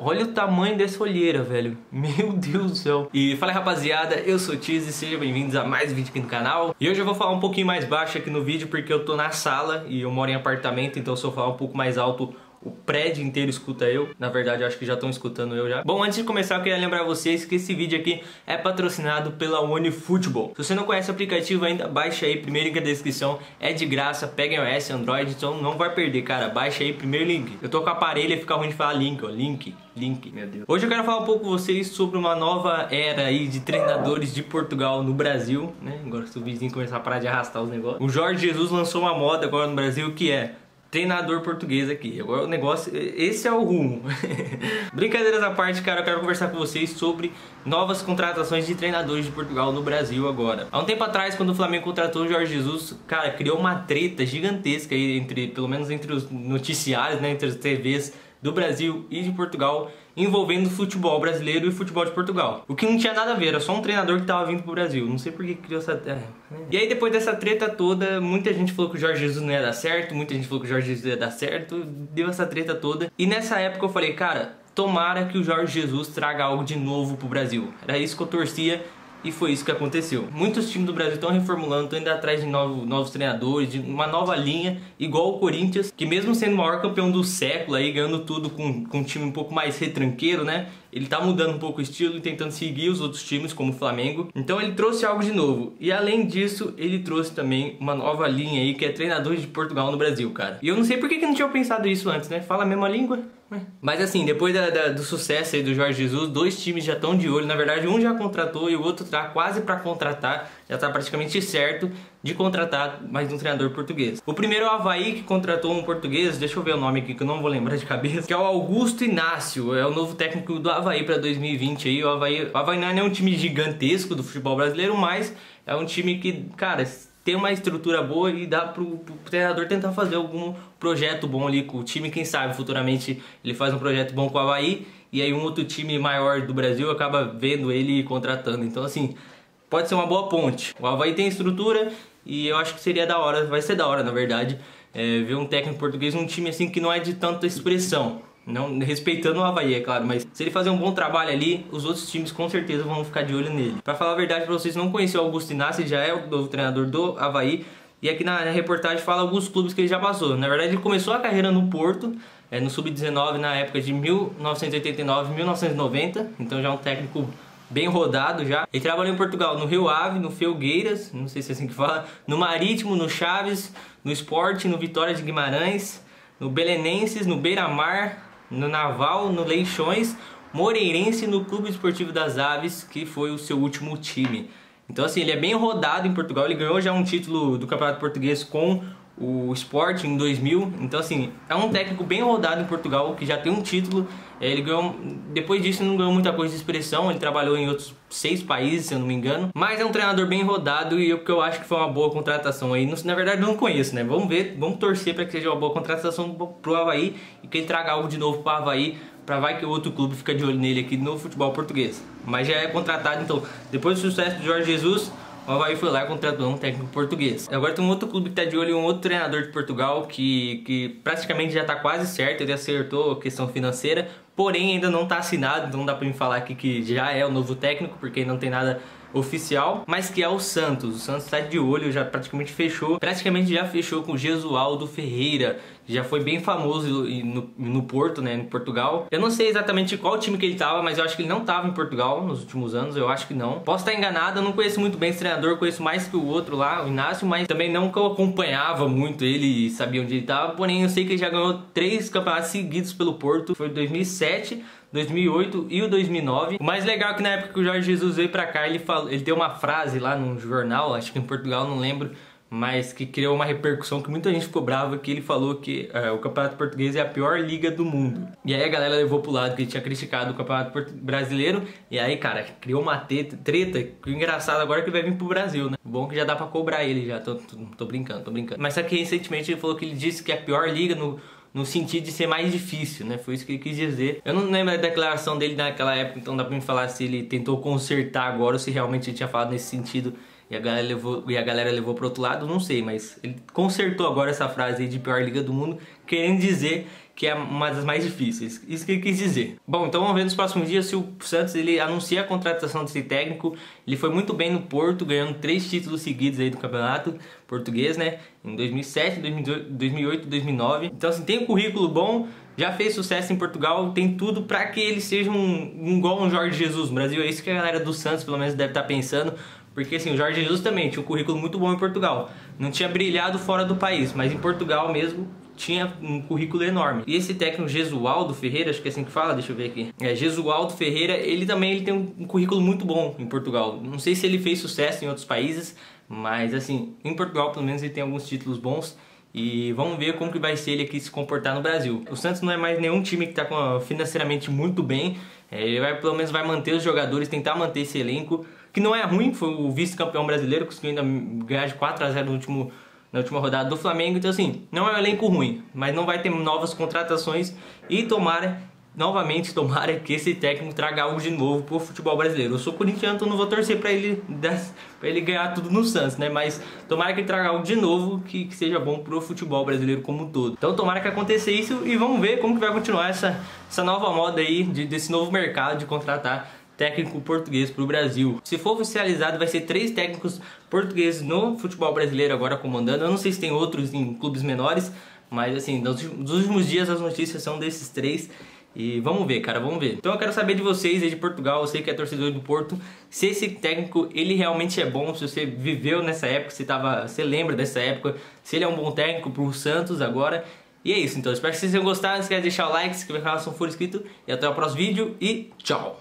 olha o tamanho dessa olheira, velho. Meu Deus do céu. E fala aí, rapaziada, eu sou o Tiz e sejam bem-vindos a mais um vídeo aqui no canal. E hoje eu vou falar um pouquinho mais baixo aqui no vídeo porque eu tô na sala e eu moro em apartamento, então se eu falar um pouco mais alto, o prédio inteiro escuta eu. Na verdade, eu acho que já estão escutando eu já. Bom, antes de começar, eu queria lembrar vocês que esse vídeo aqui é patrocinado pela OneFootball. Se você não conhece o aplicativo ainda, baixa aí, primeiro link na descrição. É de graça, pega iOS, Android, então não vai perder, cara. Baixa aí, primeiro link. Eu tô com o aparelho e fica ruim de falar link, ó. Link, meu Deus. Hoje eu quero falar um pouco com vocês sobre uma nova era aí de treinadores de Portugal no Brasil, né? Agora se o vizinho começar a parar de arrastar os negócios. O Jorge Jesus lançou uma moda agora no Brasil que é treinador português aqui. Agora o negócio, esse é o rumo. Brincadeiras à parte, cara, eu quero conversar com vocês sobre novas contratações de treinadores de Portugal no Brasil agora. Há um tempo atrás, quando o Flamengo contratou o Jorge Jesus, cara, criou uma treta gigantesca aí entre, pelo menos entre os noticiários, né, entre as TVs do Brasil e de Portugal, envolvendo o futebol brasileiro e o futebol de Portugal. O que não tinha nada a ver, era só um treinador que tava vindo pro Brasil. Não sei por que criou essa... E aí depois dessa treta toda, muita gente falou que o Jorge Jesus não ia dar certo, muita gente falou que o Jorge Jesus ia dar certo, deu essa treta toda. E nessa época eu falei, cara, tomara que o Jorge Jesus traga algo de novo pro Brasil. Era isso que eu torcia. E foi isso que aconteceu. Muitos times do Brasil estão reformulando, estão indo atrás de novos treinadores, de uma nova linha, igual o Corinthians, que mesmo sendo o maior campeão do século, aí ganhando tudo com um time um pouco mais retranqueiro, né? Ele tá mudando um pouco o estilo e tentando seguir os outros times, como o Flamengo. Então ele trouxe algo de novo. E além disso, ele trouxe também uma nova linha aí, que é treinadores de Portugal no Brasil, cara. E eu não sei por que não tinha pensado isso antes, né? Fala a mesma língua. Mas assim, depois do sucesso aí do Jorge Jesus, dois times já estão de olho. Na verdade, um já contratou e o outro tá quase para contratar. Já tá praticamente certo de contratar mais um treinador português. O primeiro é o Avaí, que contratou um português, deixa eu ver o nome aqui que eu não vou lembrar de cabeça, que é o Augusto Inácio, é o novo técnico do Avaí para 2020 aí. O Avaí não é um time gigantesco do futebol brasileiro, mas é um time que, cara, tem uma estrutura boa e dá pro treinador tentar fazer algum projeto bom ali com o time. Quem sabe futuramente ele faz um projeto bom com o Avaí e aí um outro time maior do Brasil acaba vendo ele e contratando. Então assim, pode ser uma boa ponte. O Avaí tem estrutura e eu acho que seria da hora, vai ser da hora na verdade, ver um técnico português num time assim que não é de tanta expressão. Não respeitando o Avaí, é claro, mas se ele fazer um bom trabalho ali, os outros times com certeza vão ficar de olho nele. Pra falar a verdade pra vocês, não conheci o Augusto Inácio, ele já é o novo treinador do Avaí. E aqui na reportagem fala alguns clubes que ele já passou. Na verdade ele começou a carreira no Porto, no Sub-19 na época de 1989, 1990. Então já é um técnico bem rodado já. Ele trabalhou em Portugal no Rio Ave, no Felgueiras, não sei se é assim que fala, no Marítimo, no Chaves, no Sport, no Vitória de Guimarães, no Belenenses, no Beira-Mar, no Naval, no Leixões, Moreirense, no Clube Esportivo das Aves, que foi o seu último time. Então assim, ele é bem rodado em Portugal, ele ganhou já um título do Campeonato Português com o Sport em 2000. Então assim, é um técnico bem rodado em Portugal, que já tem um título. Ele ganhou, depois disso não ganhou muita coisa de expressão, ele trabalhou em outros 6 países, se eu não me engano. Mas é um treinador bem rodado e eu acho que foi uma boa contratação aí. Na verdade eu não conheço, né? Vamos ver, vamos torcer para que seja uma boa contratação pro Avaí e que ele traga algo de novo pro Avaí, pra vai que o outro clube fica de olho nele aqui no futebol português. Mas já é contratado, então, depois do sucesso do Jorge Jesus, o Avaí foi lá e contratou um técnico português. Agora tem um outro clube que tá de olho em um outro treinador de Portugal que praticamente já tá quase certo, ele acertou a questão financeira, porém ainda não tá assinado, então não dá pra me falar aqui que já é o novo técnico, porque não tem nada oficial, mas que é o Santos. O Santos tá de olho, já praticamente já fechou com o Jesualdo Ferreira, que já foi bem famoso no Porto, né, em Portugal. Eu não sei exatamente qual time que ele tava, mas eu acho que ele não tava em Portugal nos últimos anos, eu acho que não. Posso estar enganado, eu não conheço muito bem esse treinador, conheço mais que o outro lá, o Inácio, mas também não que eu acompanhava muito ele e sabia onde ele tava, porém eu sei que ele já ganhou 3 campeonatos seguidos pelo Porto, foi 2007, 2008 e o 2009. O mais legal é que na época que o Jorge Jesus veio pra cá, ele deu uma frase lá num jornal, acho que em Portugal, não lembro, mas que criou uma repercussão que muita gente ficou brava, que ele falou que o Campeonato Português é a pior liga do mundo. E aí a galera levou pro lado que ele tinha criticado o Campeonato Brasileiro, e aí, cara, criou uma treta, que o engraçado agora é que ele vai vir pro Brasil, né? Bom que já dá pra cobrar ele já, tô brincando. Mas só que recentemente ele falou que ele disse que é a pior liga no sentido de ser mais difícil, né? Foi isso que ele quis dizer. Eu não lembro da declaração dele naquela época, então dá pra me falar se ele tentou consertar agora ou se realmente ele tinha falado nesse sentido e a galera levou pro outro lado, não sei, mas ele consertou agora essa frase aí de pior liga do mundo, querendo dizer que é uma das mais difíceis. Isso que ele quis dizer. Bom, então vamos ver nos próximos dias se o Santos ele anuncia a contratação desse técnico. Ele foi muito bem no Porto, ganhando 3 títulos seguidos aí do campeonato português, né? Em 2007, 2008 e 2009. Então assim, tem um currículo bom, já fez sucesso em Portugal, tem tudo para que ele seja igual um Jorge Jesus no Brasil. É isso que a galera do Santos pelo menos deve estar pensando. Porque assim, o Jorge Jesus também tinha um currículo muito bom em Portugal. Não tinha brilhado fora do país, mas em Portugal mesmo tinha um currículo enorme. E esse técnico Jesualdo Ferreira, acho que é assim que fala, deixa eu ver aqui. Jesualdo Ferreira, ele tem um currículo muito bom em Portugal. Não sei se ele fez sucesso em outros países, mas assim, em Portugal pelo menos ele tem alguns títulos bons. E vamos ver como que vai ser ele aqui se comportar no Brasil. O Santos não é mais nenhum time que está financeiramente muito bem. Ele pelo menos vai manter os jogadores, tentar manter esse elenco, que não é ruim, foi o vice-campeão brasileiro, conseguiu ainda ganhar de 4-0 na última rodada do Flamengo. Então assim, não é um elenco ruim, mas não vai ter novas contratações e tomara que esse técnico traga algo de novo pro futebol brasileiro. Eu sou corintiano, então não vou torcer pra ele ganhar tudo no Santos, né? Mas tomara que ele traga algo de novo que seja bom pro futebol brasileiro como um todo. Então tomara que aconteça isso e vamos ver como que vai continuar essa nova moda aí, desse novo mercado de contratar técnico português para o Brasil. Se for oficializado, vai ser 3 técnicos portugueses no futebol brasileiro agora comandando. Eu não sei se tem outros em clubes menores, mas assim, nos últimos dias as notícias são desses 3. E vamos ver, cara, vamos ver. Então eu quero saber de vocês aí de Portugal, eu sei que é torcedor do Porto, se esse técnico, ele realmente é bom, se você viveu nessa época, você lembra dessa época, se ele é um bom técnico pro Santos agora. E é isso, então, espero que vocês tenham gostado, não esquece de deixar o like, se inscrever no canal se não for inscrito, e até o próximo vídeo, e tchau!